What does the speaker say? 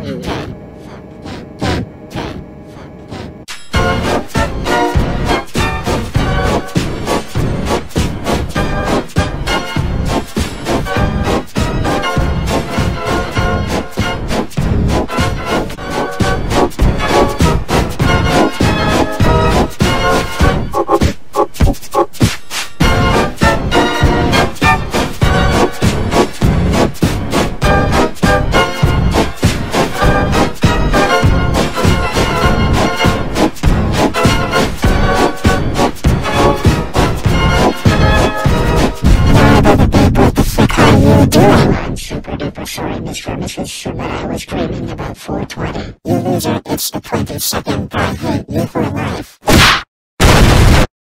I'm super duper sorry, Miss Pharmacist, but I was dreaming about 420. You loser, it's the 22nd. I hate you for life.